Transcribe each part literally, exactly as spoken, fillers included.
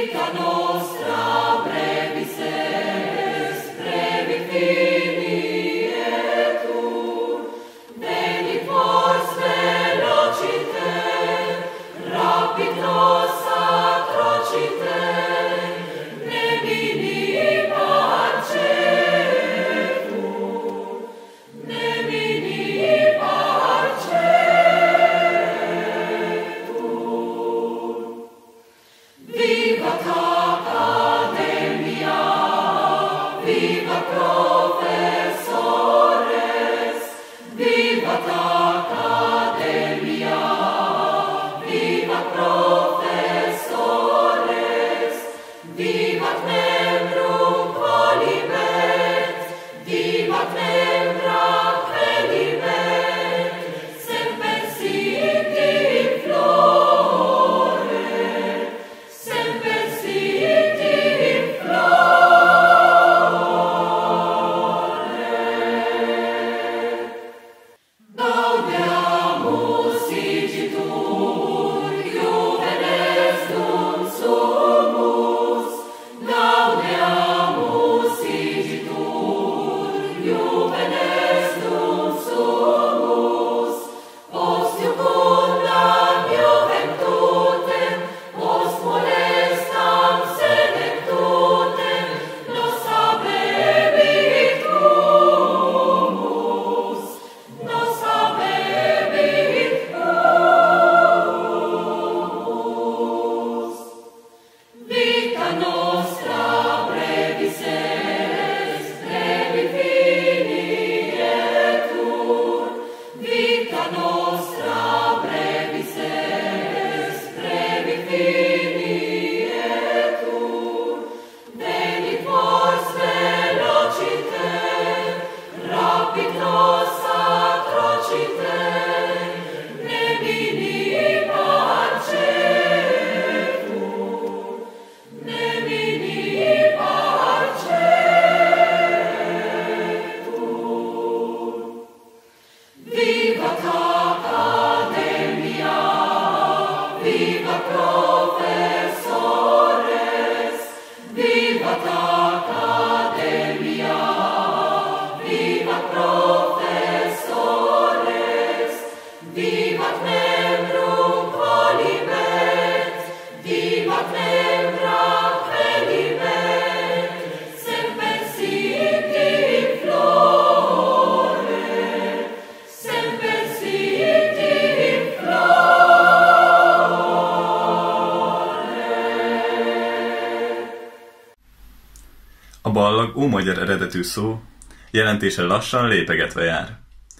A ballag ómagyar eredetű szó, jelentése lassan lépegetve jár.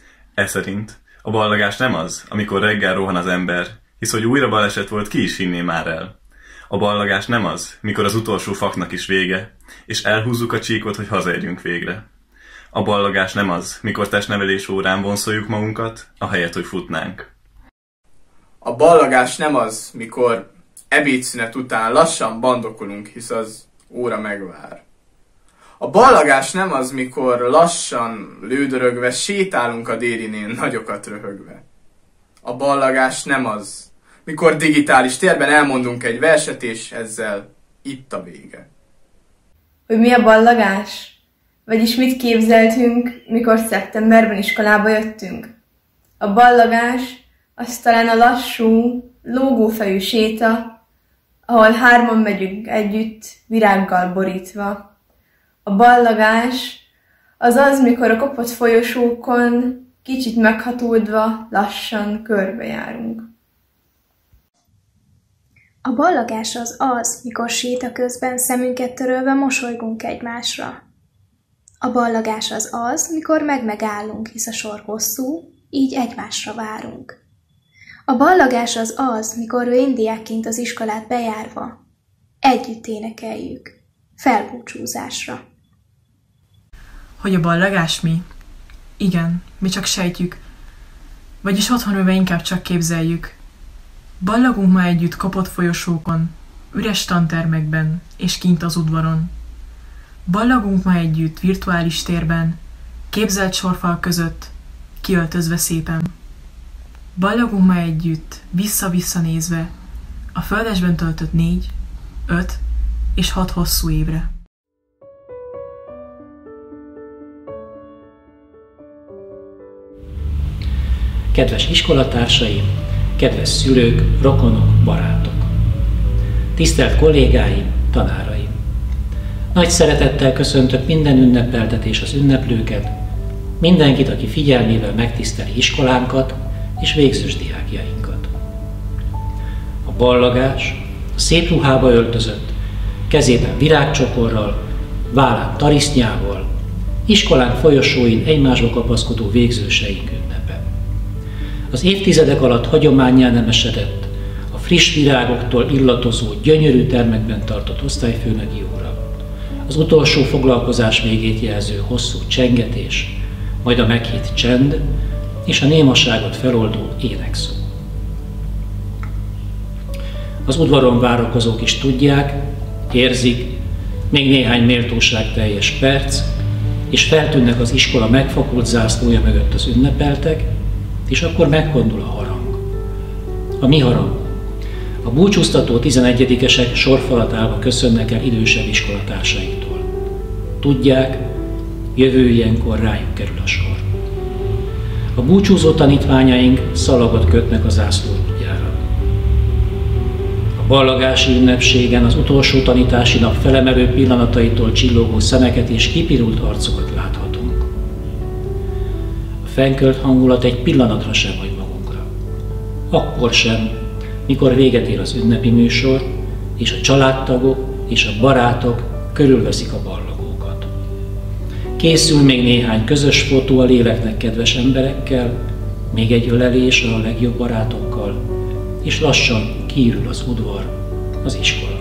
E szerint a ballagás nem az, amikor reggel rohan az ember, hisz hogy újra baleset volt, ki is hinné már el. A ballagás nem az, mikor az utolsó faknak is vége, és elhúzzuk a csíkot, hogy hazaérjünk végre. A ballagás nem az, mikor testnevelés órán vonszoljuk magunkat, ahelyett, hogy futnánk. A ballagás nem az, mikor ebédszünet után lassan bandokolunk, hisz az óra megvár. A ballagás nem az, mikor lassan, lődörögve sétálunk a délinén, nagyokat röhögve. A ballagás nem az, mikor digitális térben elmondunk egy verset, és ezzel itt a vége. Hogy mi a ballagás? Vagyis mit képzeltünk, mikor szeptemberben iskolába jöttünk? A ballagás az talán a lassú, lógófejű séta, ahol hárman megyünk együtt, virággal borítva. A ballagás az az, mikor a kopott folyosókon, kicsit meghatódva, lassan körbejárunk. A ballagás az az, mikor séta közben szemünket törölve mosolygunk egymásra. A ballagás az az, mikor meg-megállunk, hisz a sor hosszú, így egymásra várunk. A ballagás az az, mikor véndiákként az iskolát bejárva együtt énekeljük, felbúcsúzásra. Hogy a ballagás mi? Igen, mi csak sejtjük, vagyis otthon ülve inkább csak képzeljük. Ballagunk ma együtt kopott folyosókon, üres tantermekben és kint az udvaron. Ballagunk ma együtt virtuális térben, képzelt sorfal között, kiöltözve szépen. Ballagunk ma együtt, vissza-vissza nézve, a földesben töltött négy, öt és hat hosszú évre. Kedves iskolatársaim, kedves szülők, rokonok, barátok! Tisztelt kollégáim, tanáraim! Nagy szeretettel köszöntök minden ünnepeltet és az ünneplőket, mindenkit, aki figyelmével megtiszteli iskolánkat és végzős diákjainkat. A ballagás, a szép ruhába öltözött, kezében virágcsokorral, vállán tarisznyával, iskolánk folyosóin egymásba kapaszkodó végzőseink ünnepe. Az évtizedek alatt hagyománnyá nem esedett a friss virágoktól illatozó, gyönyörű termekben tartott osztályfőnöki óra, az utolsó foglalkozás végét jelző hosszú csengetés, majd a meghitt csend és a némaságot feloldó énekszó. Az udvaron várakozók is tudják, érzik, még néhány méltóságteljes perc, és feltűnnek az iskola megfakult zászlója mögött az ünnepeltek, és akkor megkondul a harang. A mi harang. A búcsúztató tizenegyedikesek sorfalat állva köszönnek el idősebb iskolatársaitól. Tudják, jövő ilyenkor rájuk kerül a sor. A búcsúzó tanítványaink szalagot kötnek a zászlójára. A ballagási ünnepségen az utolsó tanítási nap felemelő pillanataitól csillogó szemeket és kipirult arcokat láthatunk. A fennkölt hangulat egy pillanatra sem hagy magunkra. Akkor sem, mikor véget ér az ünnepi műsor, és a családtagok és a barátok körülveszik a ballagókat. Készül még néhány közös fotó a léleknek kedves emberekkel, még egy ölelés a legjobb barátokkal, és lassan kiürül az udvar, az iskola.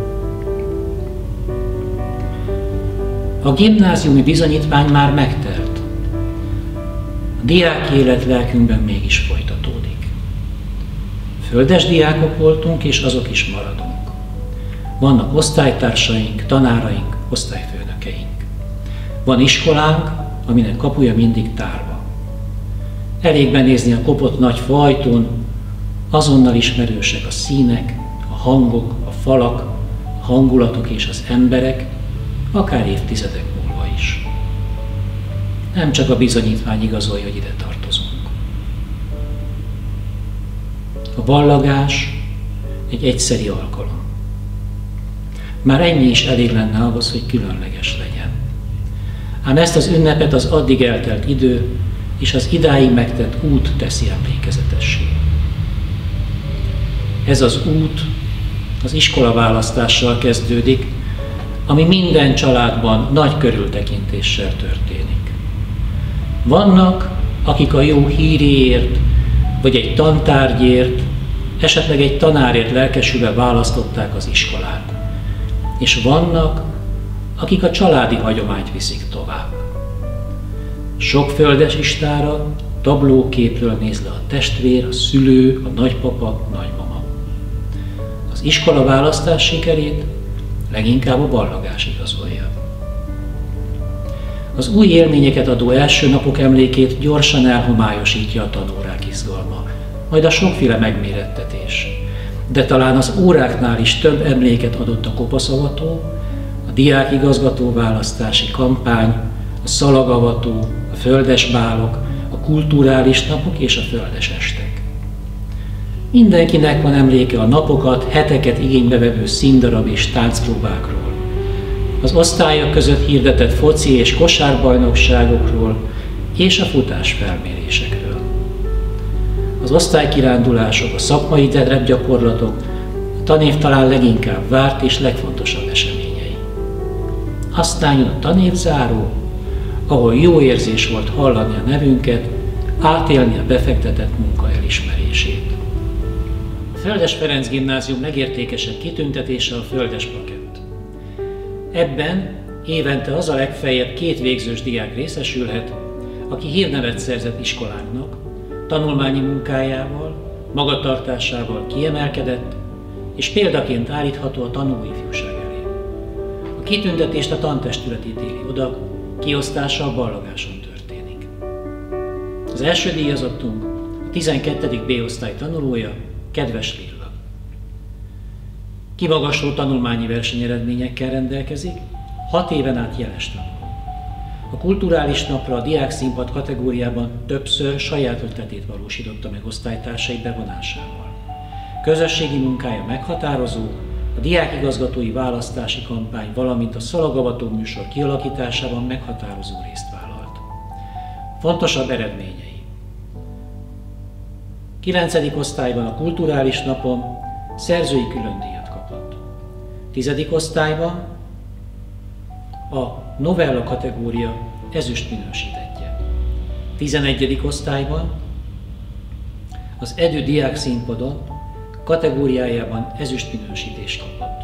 A gimnáziumi bizonyítvány már megtelt. A diáki élet lelkünkben mégis folytatódik. Földes diákok voltunk, és azok is maradunk. Vannak osztálytársaink, tanáraink, osztályfőnökeink. Van iskolánk, aminek kapuja mindig tárva. Elég benézni a kopott nagy fajtón, azonnal ismerősek a színek, a hangok, a falak, a hangulatok és az emberek, akár évtizedek múlva is. Nem csak a bizonyítvány igazolja, hogy ide tartozunk. A ballagás egy egyszeri alkalom. Már ennyi is elég lenne ahhoz, hogy különleges legyen. Ám ezt az ünnepet az addig eltelt idő és az idáig megtett út teszi emlékezetessé. Ez az út az iskolaválasztással kezdődik, ami minden családban nagy körültekintéssel történik. Vannak, akik a jó híréért, vagy egy tantárgyért, esetleg egy tanárért lelkesülve választották az iskolát. És vannak, akik a családi hagyományt viszik tovább. Sok földes istára, tablóképről néz le a testvér, a szülő, a nagypapa, nagymama. Az iskola választás sikerét leginkább a ballagás igazolja. Az új élményeket adó első napok emlékét gyorsan elhomályosítja a tanórák izgalma, majd a sokféle megmérettetés. De talán az óráknál is több emléket adott a kopaszavató, a diákigazgató választási kampány, a szalagavató, a földesbálok, a kulturális napok és a földes estek. Mindenkinek van emléke a napokat, heteket igénybe vevő színdarab és táncpróbákról, az osztályok között hirdetett foci és kosárbajnokságokról és a futásfelmérésekről. Az osztálykirándulások, a szakmai terepgyakorlatok, a tanév talán leginkább várt és legfontosabb eseményei. Aztán jön a tanévzáró, ahol jó érzés volt hallani a nevünket, átélni a befektetett munka elismerését. A Földes Ferenc Gimnázium legértékesebb kitüntetése a földes plakett. Ebben évente az a legfeljebb két végzős diák részesülhet, aki hírnevet szerzett iskolánknak, tanulmányi munkájával, magatartásával kiemelkedett, és példaként állítható a tanuló ifjúság elé. A kitüntetést a tantestület ítéli oda, kiosztása a ballagáson történik. Az első díjazottunk a tizenkettedik B osztály tanulója, kedves Lilla. Kimagasló tanulmányi versenyeredményekkel rendelkezik, hat éven át jeles tanuló. A kulturális napra a diákszínpad kategóriában többször saját ötletét valósította meg osztálytársai bevonásával. Közösségi munkája meghatározó, a diákigazgatói választási kampány, valamint a szalagavató műsor kialakításában meghatározó részt vállalt. Fontosabb eredményei. kilencedik osztályban a kulturális napon szerzői különdíjat kapott. tizedik osztályban a novella kategória ezüst minősítettje. tizenegyedik osztályban az Edő diákszínpadon kategóriájában ezüst minősítést kapott.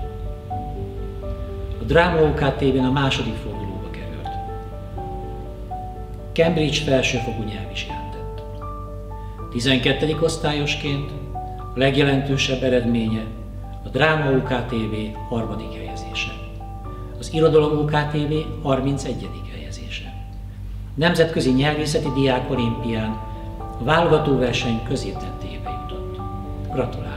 A Dráma o ká té vén a második fordulóba került. Cambridge felsőfokú nyelvvizsgát tett. tizenkettedik osztályosként a legjelentősebb eredménye a Dráma o ká té vé harmadik helyezése. Az Irodalom o ká té vé harmincegyedik helyezése. Nemzetközi nyelvészeti diák olimpián a válogatóverseny középtettébe jutott. Gratulálok!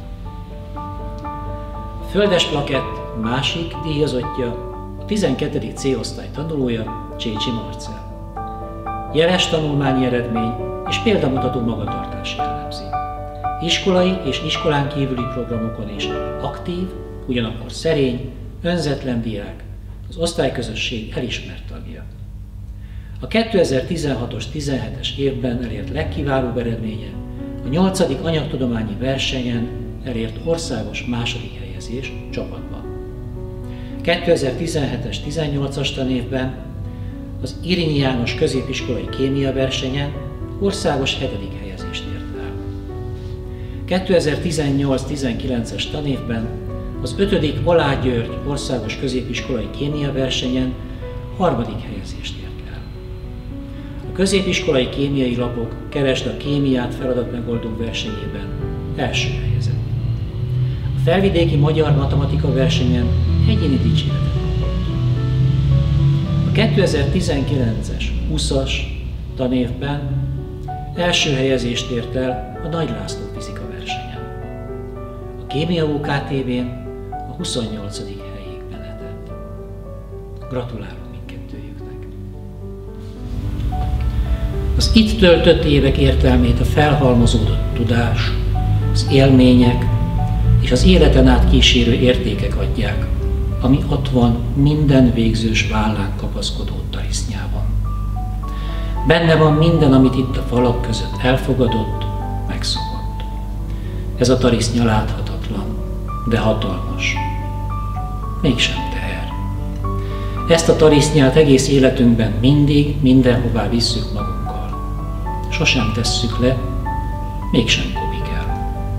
A Földes plakett másik díjazottja a tizenkettedik cé osztály tanulója, Csécsi Marcell. Jeles tanulmányi eredmény és példamutató magatartás jellemzi. Iskolai és iskolán kívüli programokon is aktív, ugyanakkor szerény, önzetlen diák, az osztályközösség elismert tagja. A kétezer-tizenhatos tizenhetes évben elért legkiválóbb eredménye a nyolcadik anyagtudományi versenyen elért országos második helyezés csapatban. kétezer-tizenhetes tizennyolcas tanévben az Irinyi János középiskolai kémia versenyen országos hetedik helyezést ért el. kétezer-tizennyolc tizenkilences tanévben az ötödik Aláth György országos középiskolai kémia versenyen harmadik helyezést ért el. A középiskolai kémiai lapok Keresd a kémiát feladatmegoldó versenyében első helyezett. A felvidéki magyar matematika versenyen egyéni dicséretet kapott. A kétezer-tizenkilences huszas tanévben első helyezést ért el a Nagy László fizika versenyen. A Kémia o ká té vén a huszonnyolcadik helyig menetett. Gratulálok mindkettőjüknek! Az itt töltött évek értelmét a felhalmozódott tudás, az élmények és az életen át kísérő értékek adják, ami ott van minden végzős vállán kapaszkodó tarisznyában. Benne van minden, amit itt a falak között elfogadott, megszokott. Ez a tarisznya láthatatlan, de hatalmas. Mégsem teher. Ezt a tarisznyát egész életünkben mindig, mindenhová visszük magunkkal. Sosem tesszük le, mégsem kopik el.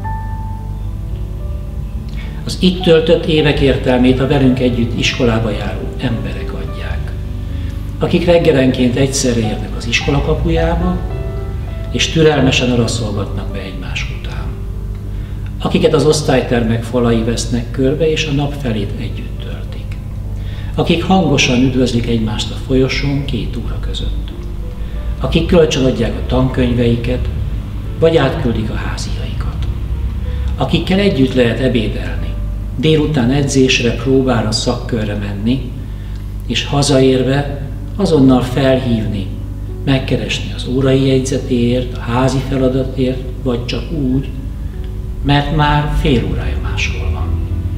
Az itt töltött évek értelmét a velünk együtt iskolába járó emberek adják, akik reggelenként egyszerre érnek az iskola kapujába, és türelmesen araszolgatnak be egymás után. Akiket az osztálytermek falai vesznek körbe, és a nap felét együtt töltik. Akik hangosan üdvözlik egymást a folyosón két óra között. Akik kölcsönadják a tankönyveiket, vagy átküldik a háziaikat. Akikkel együtt lehet ebédelni, délután edzésre, próbára, szakkörre menni, és hazaérve azonnal felhívni, megkeresni az órai jegyzetéért, a házi feladatért, vagy csak úgy, mert már fél órája máshol van.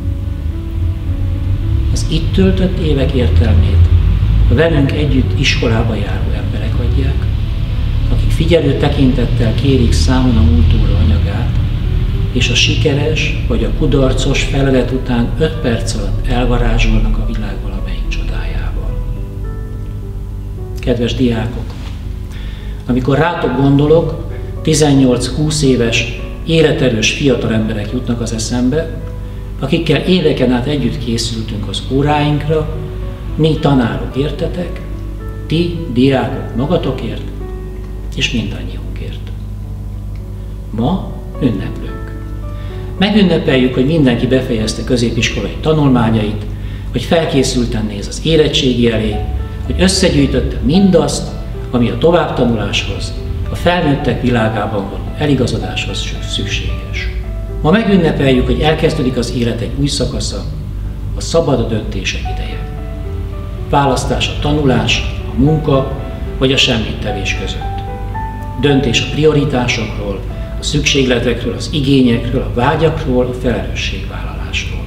Az itt töltött évek értelmét a velünk együtt iskolába járó emberek adják, akik figyelő tekintettel kérik számon a múlt óra anyagát, és a sikeres vagy a kudarcos feladat után öt perc alatt elvarázsolnak a világ valamelyik csodájával. Kedves diákok! Amikor rátok gondolok, tizennyolc-húsz éves, életerős fiatal emberek jutnak az eszembe, akikkel éveken át együtt készültünk az óráinkra, mi tanárok értetek, ti diákok magatokért, és mindannyiunkért. Ma ünneplünk. Megünnepeljük, hogy mindenki befejezte középiskolai tanulmányait, hogy felkészülten néz az érettségi elé, hogy összegyűjtötte mindazt, ami a továbbtanuláshoz, a felnőttek világában való eligazodáshoz szükséges. Ma megünnepeljük, hogy elkezdődik az élet egy új szakasza, a szabad döntések ideje. Választás a tanulás, a munka vagy a semmittevés között. Döntés a prioritásokról, a szükségletekről, az igényekről, a vágyakról, a felelősségvállalásról.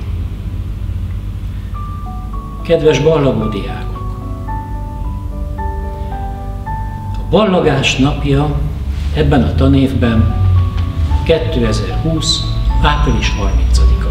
Kedves ballagó diákok! A ballagás napja ebben a tanévben kétezer-húsz. április harmincadika.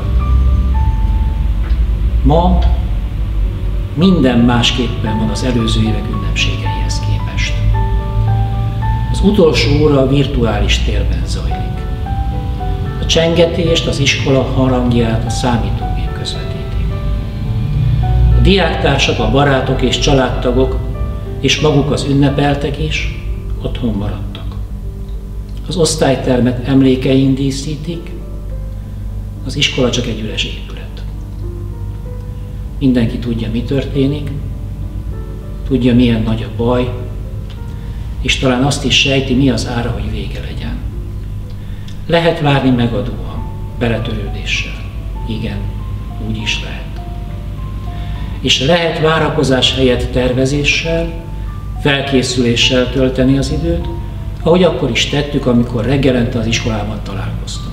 Ma minden másképpen van az előző évek ünnepségeihez képest. Az utolsó óra a virtuális térben zajlik. A csengetést, az iskola harangját a számítógép közvetíti. A diáktársak, a barátok és családtagok, és maguk az ünnepeltek is otthon maradtak. Az osztálytermet emlékeink díszítik, az iskola csak egy üres épület. Mindenki tudja, mi történik, tudja, milyen nagy a baj, és talán azt is sejti, mi az ára, hogy vége legyen. Lehet várni megadóan, beletörődéssel. Igen, úgy is lehet. És lehet várakozás helyett tervezéssel, felkészüléssel tölteni az időt, ahogy akkor is tettük, amikor reggelente az iskolában találkoztunk.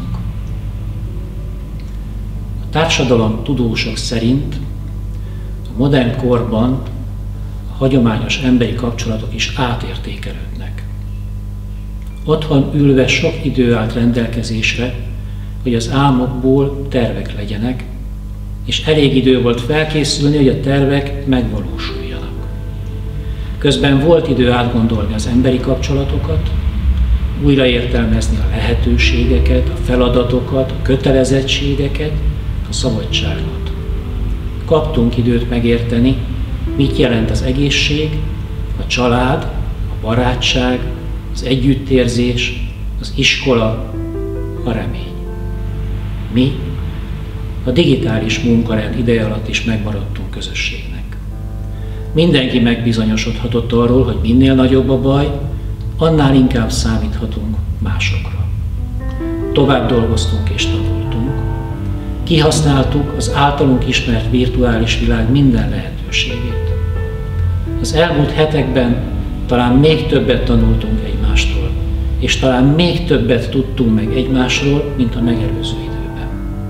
A társadalom tudósok szerint a modern korban a hagyományos emberi kapcsolatok is átértékelődnek. Otthon ülve sok idő állt rendelkezésre, hogy az álmokból tervek legyenek, és elég idő volt felkészülni, hogy a tervek megvalósuljanak. Közben volt idő átgondolni az emberi kapcsolatokat, újraértelmezni a lehetőségeket, a feladatokat, a kötelezettségeket, a szabadságot. Kaptunk időt megérteni, mit jelent az egészség, a család, a barátság, az együttérzés, az iskola, a remény. Mi a digitális munkarend ideje alatt is megmaradtunk közösségnek. Mindenki megbizonyosodhatott arról, hogy minél nagyobb a baj, annál inkább számíthatunk másokra. Tovább dolgoztunk és tanultunk. Kihasználtuk az általunk ismert virtuális világ minden lehetőségét. Az elmúlt hetekben talán még többet tanultunk egymástól, és talán még többet tudtunk meg egymásról, mint a megelőző időben.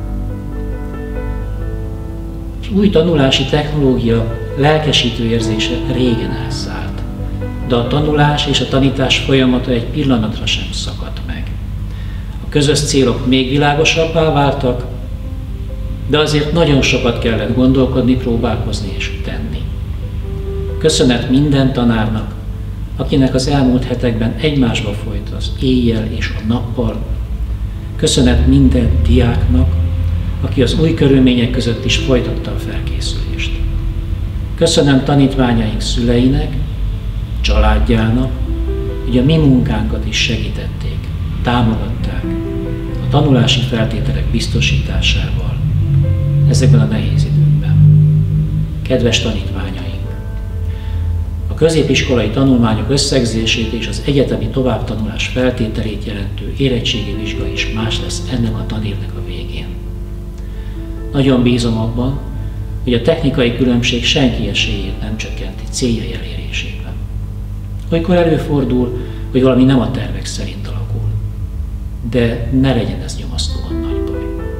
Az új tanulási technológia lelkesítő érzése régen elszállt, de a tanulás és a tanítás folyamata egy pillanatra sem szakadt meg. A közös célok még világosabbá váltak, de azért nagyon sokat kellett gondolkodni, próbálkozni és tenni. Köszönet minden tanárnak, akinek az elmúlt hetekben egymásba folyt az éjjel és a nappal. Köszönet minden diáknak, aki az új körülmények között is folytatta a felkészülést. Köszönöm tanítványaink szüleinek, családjának, hogy a mi munkánkat is segítették, támogatták a tanulási feltételek biztosításával ezekben a nehéz időkben. Kedves tanítványaink! A középiskolai tanulmányok összegzését és az egyetemi továbbtanulás feltételét jelentő érettségi vizsga is más lesz ennek a tanévnek a végén. Nagyon bízom abban, hogy a technikai különbség senki esélyét nem csökkenti céljai elérésében. Olykor előfordul, hogy valami nem a tervek szerint alakul, de ne legyen ez nyomasztóan nagy baj.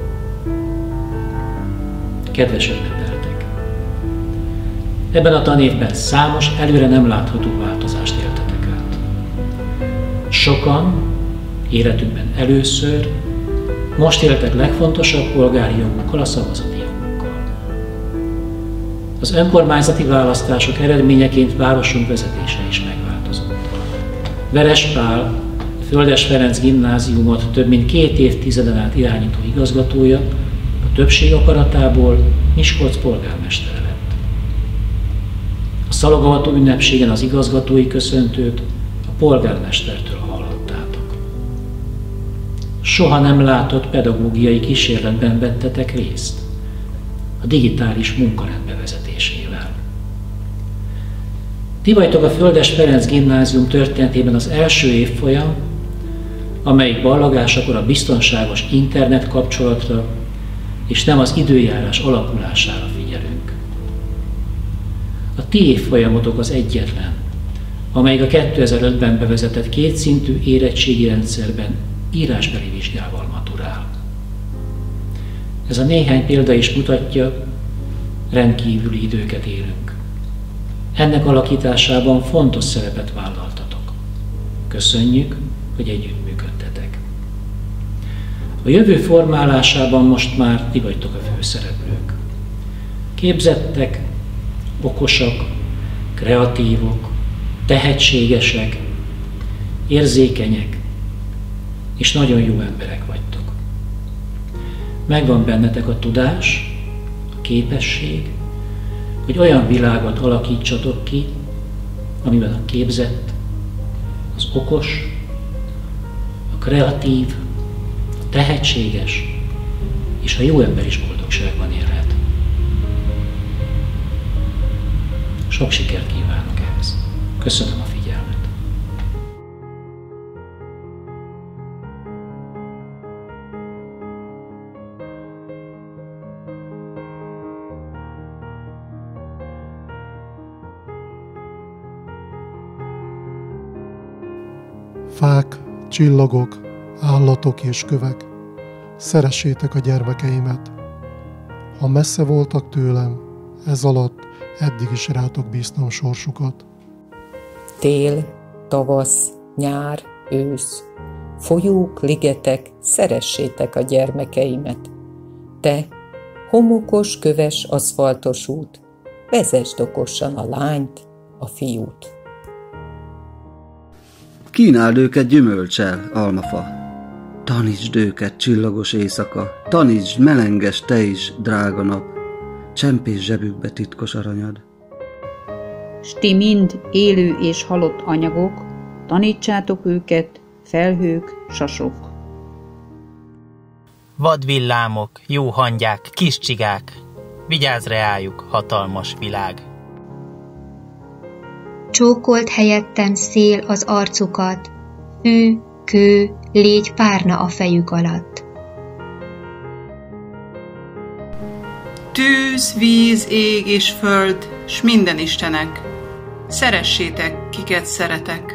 Kedves ünnepeltek! Ebben a tanévben számos, előre nem látható változást éltetek át. Sokan életükben először most éltek legfontosabb polgári jogunkkal, a szavazati jogunkkal. Az önkormányzati választások eredményeként városunk vezetése is megváltozott. Veres Pál, Földes Ferenc gimnáziumot több mint két évtizeden át irányító igazgatója, a többség akaratából Miskolc polgármestere lett. A szalogavató ünnepségen az igazgatói köszöntőt a polgármestertől hallhattátok. Soha nem látott pedagógiai kísérletben vettetek részt a digitális munkarend bevezetésével. Ti vagytok a Földes Ferenc gimnázium történetében az első évfolyam, amelyik ballagásakor a biztonságos internet kapcsolatra és nem az időjárás alakulására figyelünk. A ti évfolyamatok az egyetlen, amelyik a kétezer-ötben bevezetett kétszintű érettségi rendszerben írásbeli vizsgával maturál. Ez a néhány példa is mutatja, rendkívüli időket élünk. Ennek alakításában fontos szerepet vállaltatok. Köszönjük, hogy együttműködtetek. A jövő formálásában most már ti vagytok a főszereplők. Képzettek, okosak, kreatívok, tehetségesek, érzékenyek és nagyon jó emberek vagytok. Megvan bennetek a tudás, a képesség, hogy olyan világot alakítsatok ki, amiben a képzett, az okos, a kreatív, a tehetséges és a jó ember is boldogságban élhet. Sok sikert kívánok ehhez. Köszönöm a figyelmet. Fák, csillagok, állatok és kövek, szeressétek a gyermekeimet. Ha messze voltak tőlem, ez alatt eddig is rátok bíztam sorsukat. Tél, tavasz, nyár, ősz, folyók, ligetek, szeressétek a gyermekeimet. Te, homokos, köves, aszfaltos út, vezesd okosan a lányt, a fiút. Kínáld őket gyümölcsel, almafa. Tanítsd őket, csillagos éjszaka, tanítsd, melenges te is, drága nap, csempész zsebükbe titkos aranyad. S ti mind élő és halott anyagok, tanítsátok őket, felhők, sasok. Vadvillámok, jó hangyák, kis csigák, vigyázz reájuk, hatalmas világ. Csókolt helyettem szél az arcukat, fű, kő, légy párna a fejük alatt. Tűz, víz, ég és föld, s minden istenek, szeressétek, kiket szeretek.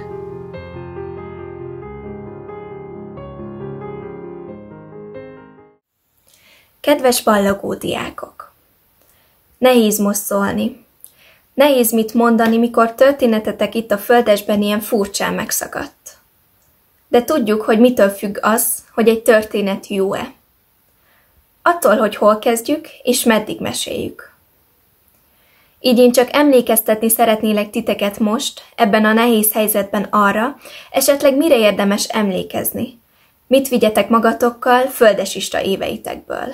Kedves ballagó diákok! Nehéz most szólni. Nehéz mit mondani, mikor történetetek itt a földesben ilyen furcsán megszakadt. De tudjuk, hogy mitől függ az, hogy egy történet jó-e. Attól, hogy hol kezdjük, és meddig meséljük. Így én csak emlékeztetni szeretnélek titeket most, ebben a nehéz helyzetben arra, esetleg mire érdemes emlékezni. Mit vigyetek magatokkal földesista éveitekből.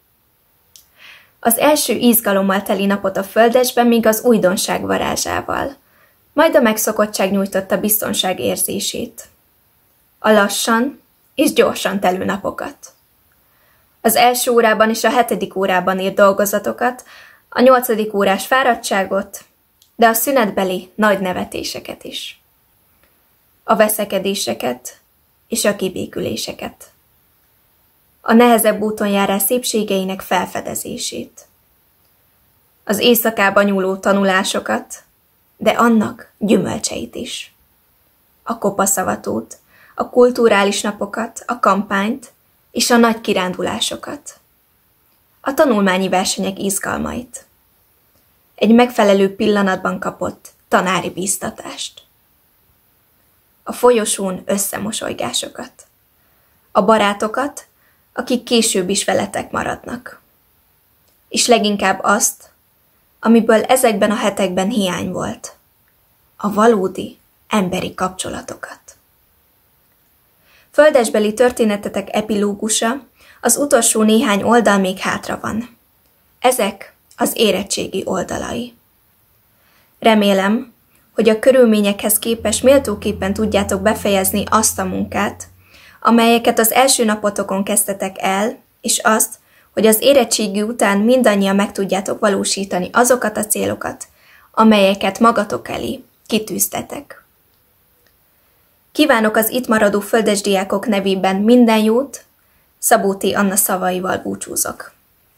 Az első izgalommal teli napot a földesben még az újdonság varázsával, majd a megszokottság nyújtotta biztonság érzését. A lassan és gyorsan telő napokat. Az első órában és a hetedik órában írt dolgozatokat, a nyolcadik órás fáradtságot, de a szünetbeli nagy nevetéseket is. A veszekedéseket és a kibéküléseket. A nehezebb úton járás szépségeinek felfedezését. Az éjszakába nyúló tanulásokat, de annak gyümölcseit is. A kopaszavatót, a kulturális napokat, a kampányt és a nagy kirándulásokat. A tanulmányi versenyek izgalmait. Egy megfelelő pillanatban kapott tanári bíztatást. A folyosón összemosolygásokat. A barátokat, akik később is veletek maradnak. És leginkább azt, amiből ezekben a hetekben hiány volt. A valódi emberi kapcsolatokat. Földesbeli történetetek epilógusa, az utolsó néhány oldal még hátra van. Ezek az érettségi oldalai. Remélem, hogy a körülményekhez képest méltóképpen tudjátok befejezni azt a munkát, amelyeket az első napotokon kezdtetek el, és azt, hogy az érettségi után mindannyian meg tudjátok valósítani azokat a célokat, amelyeket magatok elé kitűztetek. Kívánok az itt maradó földes diákok nevében minden jót, Szabó T. Anna szavaival búcsúzok.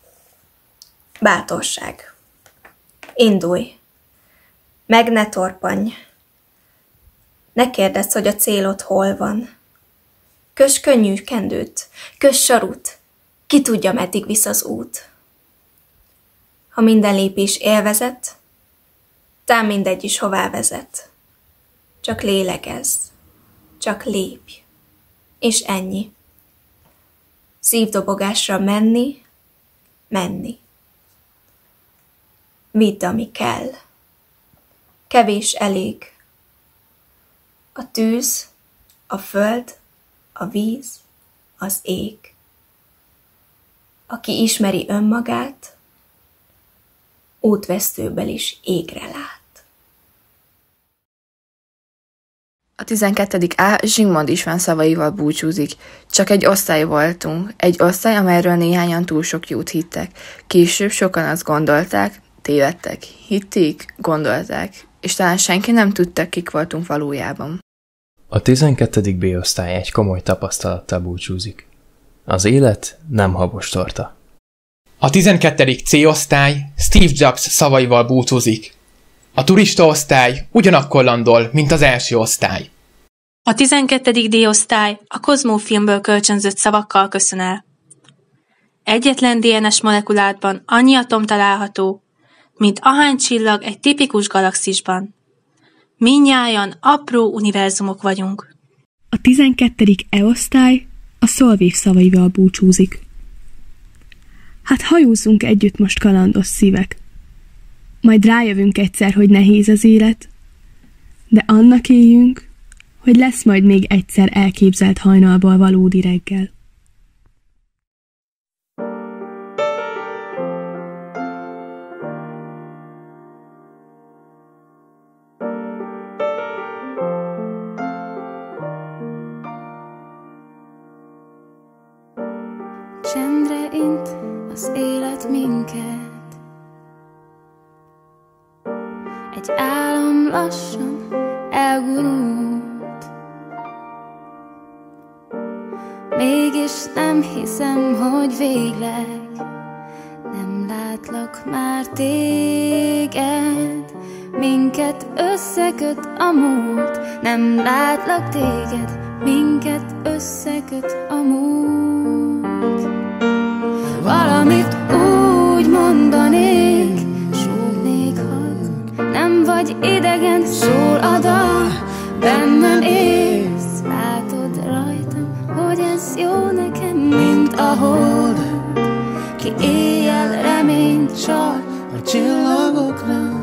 Bátorság. Indulj. Meg ne torpanj. Ne kérdezz, hogy a célod hol van. Köss könnyű kendőt, köss sarut, ki tudja, meddig visz az út. Ha minden lépés élvezet, tám mindegy is hová vezet. Csak lélegezz, csak lépj, és ennyi. Szívdobogásra menni, menni. Vidd, ami kell. Kevés elég. A tűz, a föld, a víz, az ég. Aki ismeri önmagát, útvesztőből is égre lát. A tizenkettedik A Zsigmond István szavaival búcsúzik. Csak egy osztály voltunk, egy osztály, amelyről néhányan túl sok jót hittek. Később sokan azt gondolták, tévedtek, hitték, gondolták, és talán senki nem tudta, kik voltunk valójában. A tizenkettedik B osztály egy komoly tapasztalattal búcsúzik. Az élet nem habos torta. A tizenkettedik C osztály Steve Jobs szavaival búcsúzik. A turista osztály ugyanakkor landol, mint az első osztály. A tizenkettedik D osztály a Kozmó filmből kölcsönzött szavakkal köszön el. Egyetlen dé en es molekulátban annyi atom található, mint ahány csillag egy tipikus galaxisban. Mindnyájan apró univerzumok vagyunk. A tizenkettedik E osztály a Szolvév szavaival búcsúzik. Hát hajózzunk együtt most, kalandos szívek. Majd rájövünk egyszer, hogy nehéz az élet, de annak éljünk, hogy lesz majd még egyszer elképzelt hajnalból valódi reggel. Csendre int az élet minket, egy álom lassan elgurult. Mégis nem hiszem, hogy végleg nem látlak már téged. Minket összeköt a múlt, nem látlak téged. Minket összeköt a múlt. Valamit úgy mondanék, súgnék halkan, nem vagy idegen, szól a dal, bennem élsz. Látod rajtam, hogy ez jó nekem, mint a hold, ki éjjel reményt csal a csillagokra.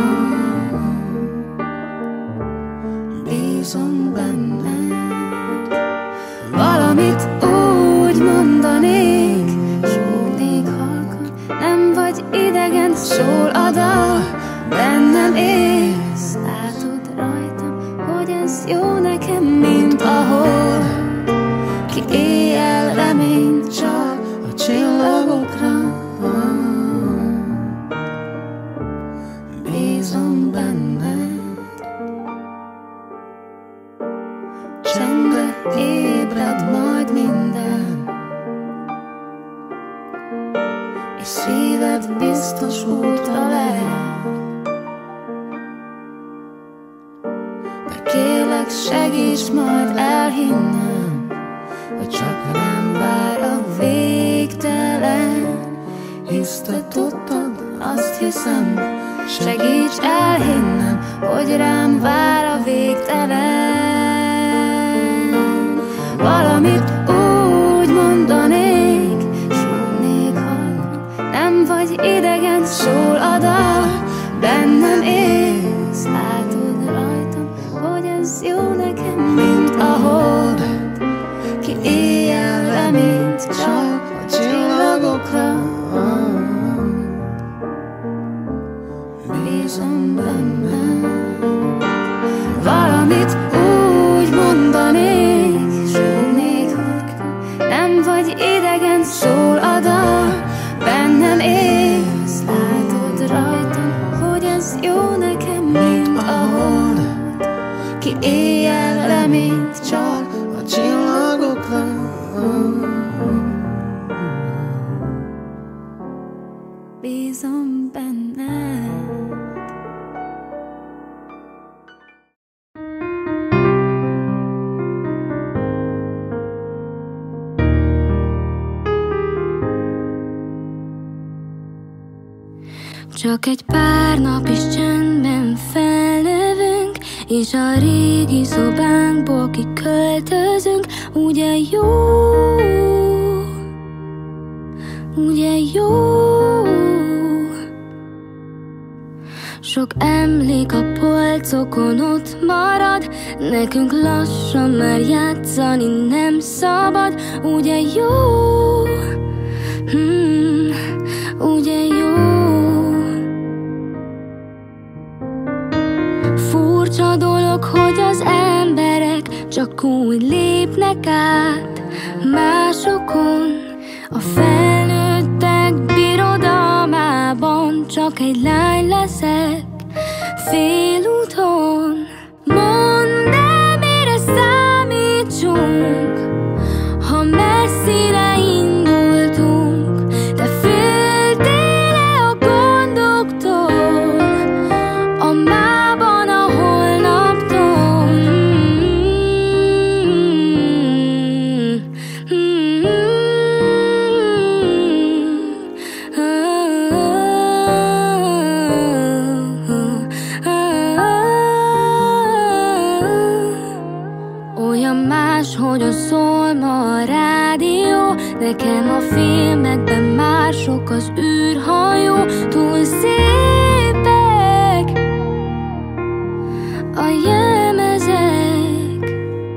Bízom benned. Valamit úgy mondanék, súgnék halkan, nem vagy idegen, szól a dal, bennem élsz. Látod rajtam, hogy ez jó nekem, mint a hold, ki éjjel reményt csal a csillagokra. Bízom benned. Csendre ébred majd minden, és szíved biztos útra lehet. De kérlek, segíts majd elhinnem, hogy csak rám vár a végtelen. Hisz te tudtad, azt hiszem, segíts elhinnem, hogy rám vár a végtelen. Valamit úgy mondanék, súgnék halkan, nem vagy idegen, szól a dal, bennem élsz. Látod rajtam, hogy ez jó nekem, mint a hold, ki éjjel reményt csal a csillagokra. Bízom benned. Valamit úgy mondanék, súgnék halkan, nem vagy idegen, szól a dal, bennem élsz. Látod rajtam, hogy ez jó nekem, mint a hold, ki éjjel számít csak a csillagokra. Bízom benned. Csak egy pár nap is csendben felnövünk, és a régi szobánkból kiköltözünk. Ugye jó, ugye jó. Sok emlék a polcokon ott marad, nekünk lassan már játszani nem szabad. Ugye jó, hmm, ugye jó. Furcsa dolog, hogy az emberek csak úgy lépnek át másokon. A felnőttek birodalmában csak egy lány leszek félúton. Mondd el, mire számítsunk, ha messzire indultunk. Te féltél-e a gondoktól, a mában a holnaptól? Olyan máshogyan szól ma a rádió, nekem a filmekben már sok az űrhajó. Túl szépek a jelmezek.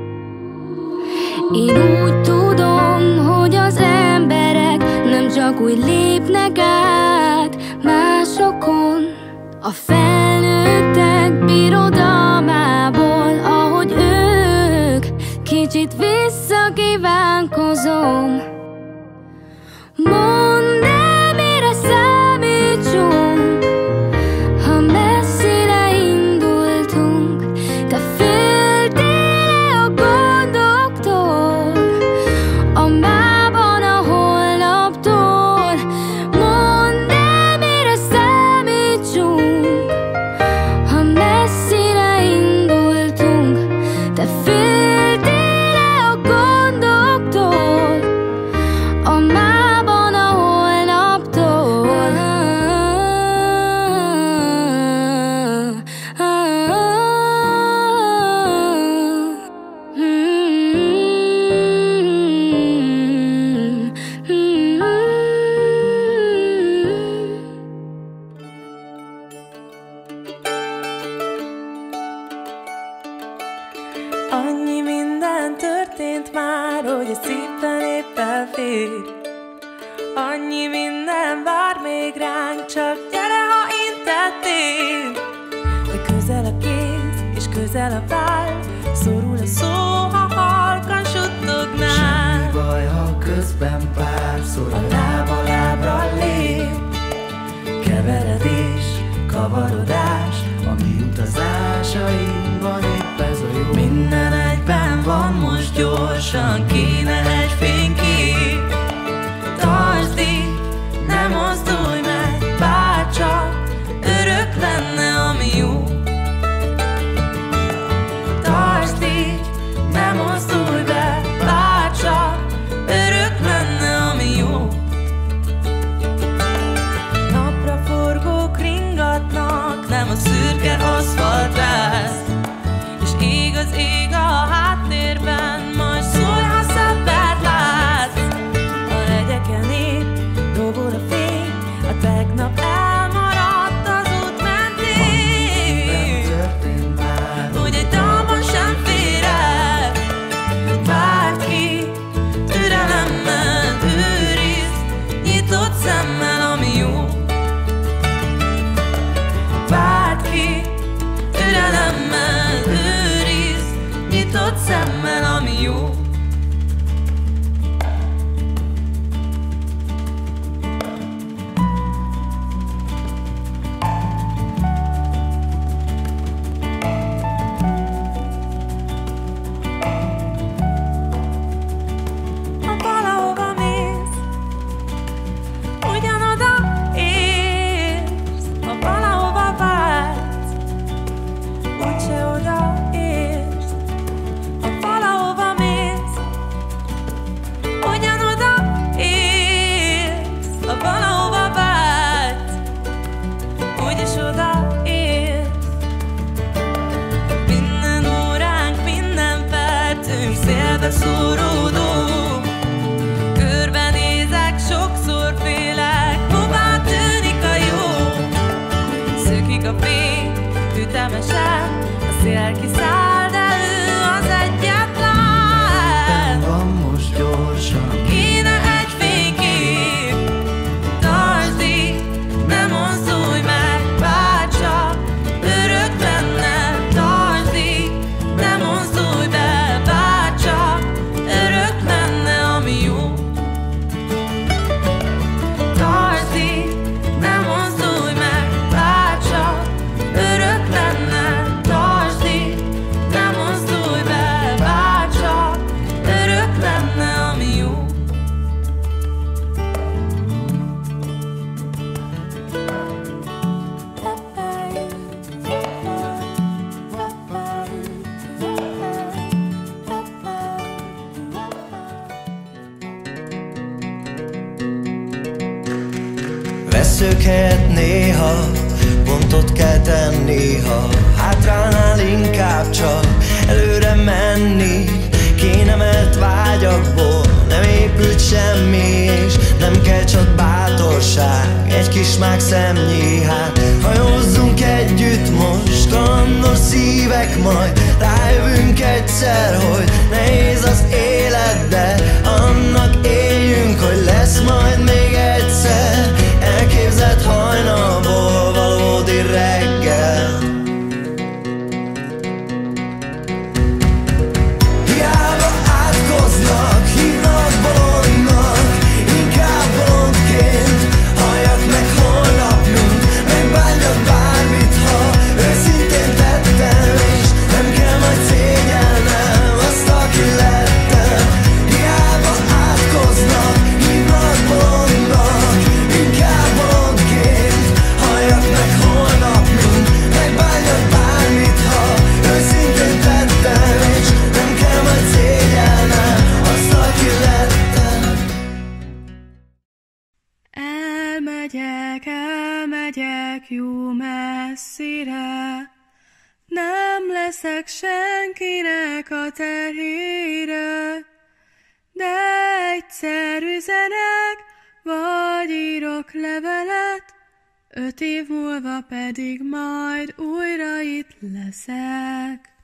Én úgy tudom, hogy az emberek nem csak úgy lépnek át másokon. A felnőttek birodalmából, ahogy ők, kicsit visszakívánkozom. Mondd el, mire számítsunk, ha messzire indultunk. Te féltél-e a gondoktól, a mában a holnaptól? Mondd el, mire számítsunk, ha messzire indultunk. Te féltél-e a gondoktól, a mában a holnaptól? Annyi minden történt már, hogy a szívben épp elfér. Annyi minden vár még ránk, csak gyere, ha intettél. De közel a kéz, és közel a váll, szorul a szó, ha halkan suttognál. Semmi baj, ha közben párszor a lába lábra lép. Keveredés, kavarodás, a mi utazásainkban épp ez a jó. Minden egyben van most, gyorsan kéne egy fénykép. Tartsd itt, ne mozdulj meg, bárcsak örök lenne, ami jó. Tartsd itt, ne mozdulj be, bárcsak örök lenne, ami jó. Napra forgók ringatnak, nem a szürke aszfaltrász, és ég az ég a háttérben, majd szólj, ha szebb ütemesen, a szél kiszáll, de ő az egyetlen. Van most gyorsan, kéne egy fénykép, tartsd itt, ne mozdulj meg, bárcsak örök benne. Tartsd itt, ne mozdulj be, bárcsak örök benne, ami jó. Tartsd itt, ne mozdulj meg, bárcsak örök lenne. Tartsd itt, ne mozdulj be, bárcsak örök lenne, ami jó. veszők helyett néha pontot kell tenni, ha hátránál inkább csak előre menni. Kénemelt vágyakból nem épült semmi, és nem kell csak bátorság, egy kis mák szemnyi. Hát hajózzunk együtt most, kalandos szívek, majd rájövünk egyszer, hogy nehéz az élet, de annak éljünk, hogy lesz majd még egyszer elképzelt hajnalból valódi reggel. Hiába átkoznak, hívnak bolondnak, inkább bolondként halljak meg holnapunk, megbánjak bármit, ha őszintén tettem, és nem kell majd szégyelnem azt, aki lettem. Hiába átkoznak, hívnak bolondnak, inkább bolondként halljak meg holnapunk, megbánjak bármit, ha őszintén tettem, és nem kell majd szégyelnem azt, aki lettem. Elmegyek, elmegyek jó messzire, nem leszek senkinek a terhére, de egyszer üzenek, vagy írok levelet, öt év múlva pedig majd újra itt leszek.